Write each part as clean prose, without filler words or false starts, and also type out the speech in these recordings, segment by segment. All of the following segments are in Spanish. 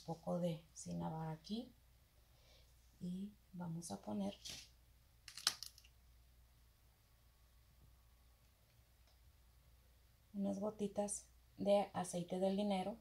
poco de cinnabar aquí y vamos a poner unas gotitas de aceite del dinero.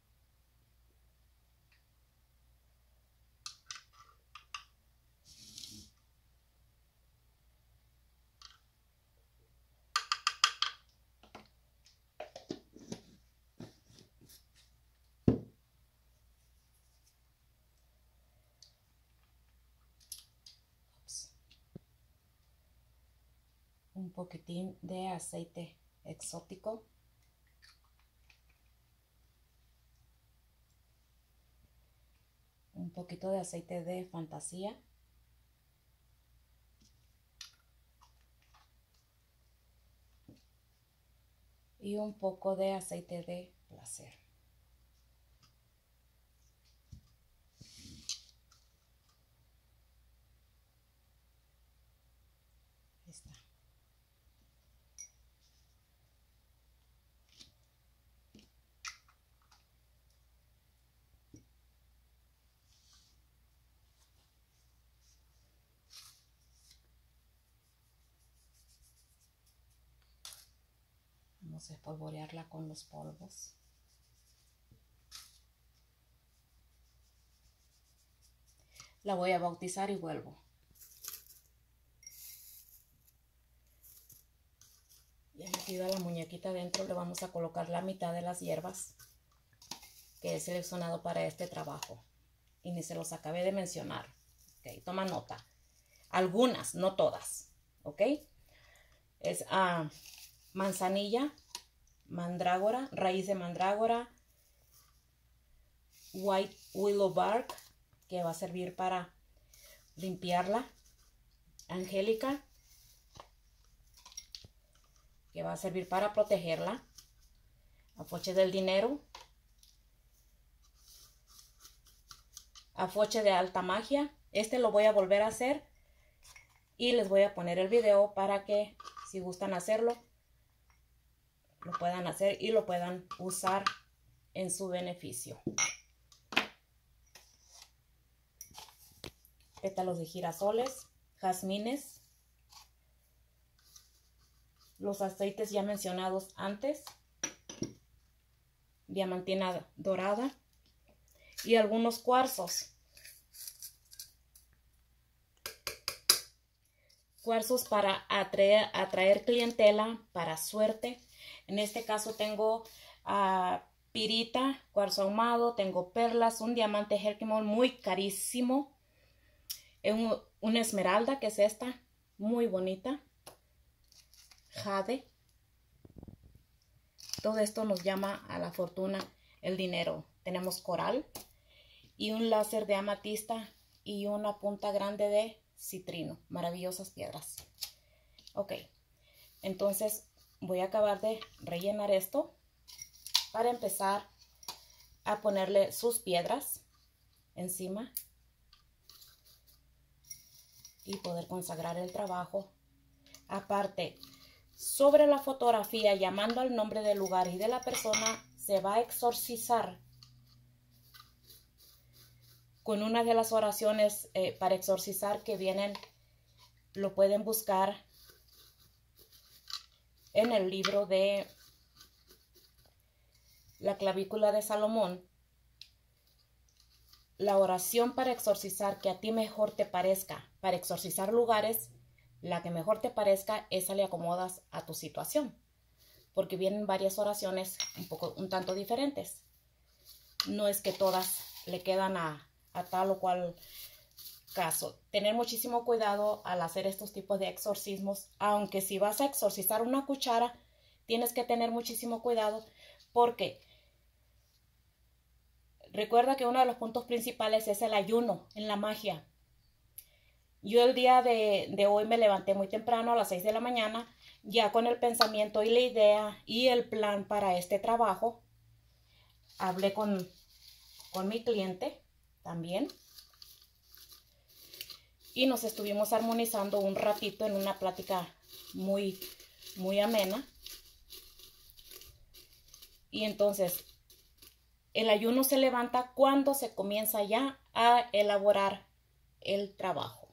Un poquitín de aceite exótico. Un poquito de aceite de fantasía. Y un poco de aceite de placer. Ahí está. Vamos a espolvorearla con los polvos. La voy a bautizar y vuelvo. Ya metida la muñequita dentro, le vamos a colocar la mitad de las hierbas que he seleccionado para este trabajo. Y ni se los acabé de mencionar. Ok, toma nota. Algunas, no todas. Ok. Es manzanilla, mandrágora, raíz de mandrágora, white willow bark, que va a servir para limpiarla, angélica, que va a servir para protegerla, afoche del dinero, afoche de alta magia. Este lo voy a volver a hacer y les voy a poner el video para que si gustan hacerlo, lo puedan hacer y lo puedan usar en su beneficio. Pétalos de girasoles, jazmines, los aceites ya mencionados antes, diamantina dorada y algunos cuarzos. Cuarzos para atraer clientela, para suerte. En este caso tengo pirita, cuarzo ahumado, tengo perlas, un diamante Herkimer muy carísimo, una esmeralda que es esta, muy bonita, jade. Todo esto nos llama a la fortuna, el dinero. Tenemos coral y un láser de amatista y una punta grande de citrino. Maravillosas piedras. Ok, entonces voy a acabar de rellenar esto para empezar a ponerle sus piedras encima y poder consagrar el trabajo. Aparte, sobre la fotografía, llamando al nombre del lugar y de la persona, se va a exorcizar con una de las oraciones para exorcizar que vienen. Lo pueden buscar en el libro de la clavícula de Salomón. La oración para exorcizar que a ti mejor te parezca, para exorcizar lugares, la que mejor te parezca, esa le acomodas a tu situación, porque vienen varias oraciones un tanto diferentes. No es que todas le quedan a tal o cual caso. Tener muchísimo cuidado al hacer estos tipos de exorcismos, aunque si vas a exorcizar una cuchara, tienes que tener muchísimo cuidado porque recuerda que uno de los puntos principales es el ayuno en la magia. Yo el día de hoy me levanté muy temprano a las 6 de la mañana, ya con el pensamiento y la idea y el plan para este trabajo. Hablé con mi cliente también y nos estuvimos armonizando un ratito en una plática muy amena. Y entonces el ayuno se levanta cuando se comienza ya a elaborar el trabajo.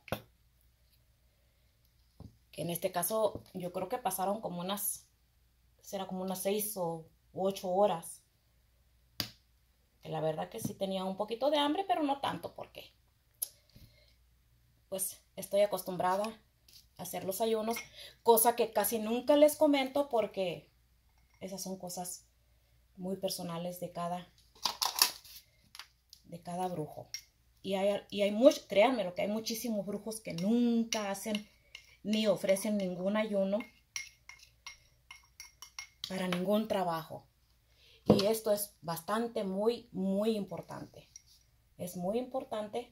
Que en este caso yo creo que pasaron como unas 6 o 8 horas. Que la verdad que sí tenía un poquito de hambre, pero no tanto porque pues estoy acostumbrada a hacer los ayunos, cosa que casi nunca les comento porque esas son cosas muy personales de cada brujo. Y hay muchos, créanme, lo que hay muchísimos brujos que nunca hacen ni ofrecen ningún ayuno para ningún trabajo. Y esto es bastante, muy importante. Es muy importante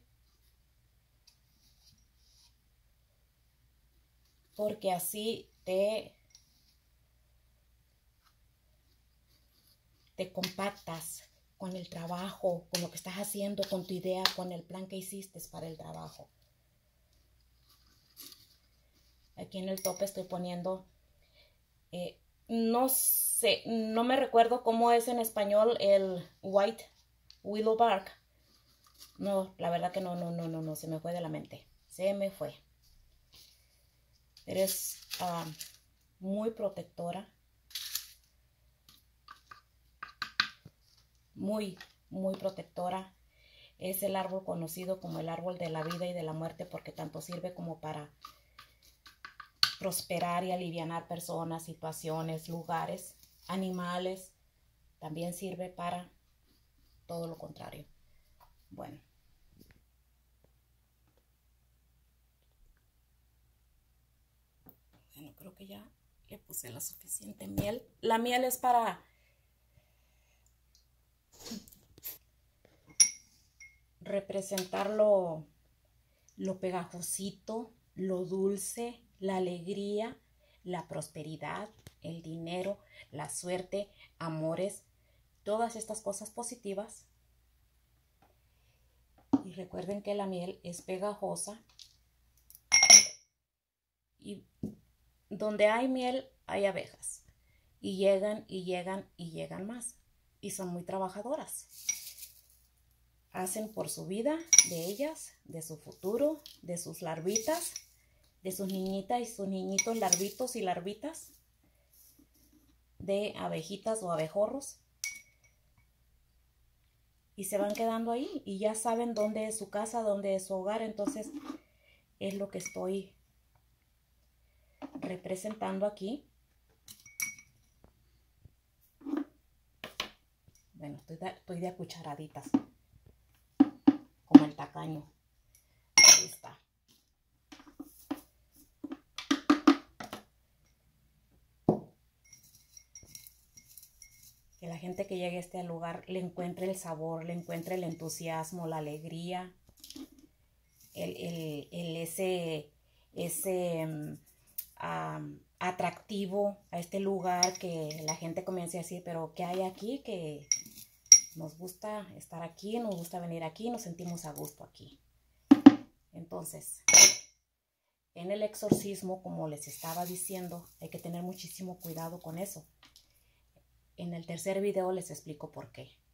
porque así te compactas con el trabajo, con lo que estás haciendo, con tu idea, con el plan que hiciste para el trabajo. Aquí en el tope estoy poniendo, no sé, no me recuerdo cómo es en español el white willow bark. No, la verdad que no, se me fue de la mente. Se me fue. Pero es muy protectora. Muy protectora. Es el árbol conocido como el árbol de la vida y de la muerte porque tanto sirve como para prosperar y alivianar personas, situaciones, lugares, animales. También sirve para todo lo contrario. Bueno. Bueno, creo que ya le puse la suficiente miel. La miel es para representar lo pegajosito, lo dulce, la alegría, la prosperidad, el dinero, la suerte, amores, todas estas cosas positivas. Y recuerden que la miel es pegajosa y donde hay miel hay abejas y llegan y llegan y llegan más y son muy trabajadoras. Hacen por su vida, de ellas, de su futuro, de sus larvitas, de sus niñitas y sus niñitos larvitos y larvitas, de abejitas o abejorros. Y se van quedando ahí y ya saben dónde es su casa, dónde es su hogar. Entonces es lo que estoy representando aquí. Bueno, estoy de cucharaditas, como el tacaño. Ahí está. Que la gente que llegue a este lugar le encuentre el sabor, le encuentre el entusiasmo, la alegría, ese atractivo a este lugar, que la gente comience a decir, pero ¿qué hay aquí? Que nos gusta estar aquí, nos gusta venir aquí, nos sentimos a gusto aquí. Entonces, en el exorcismo, como les estaba diciendo, hay que tener muchísimo cuidado con eso. En el tercer video les explico por qué.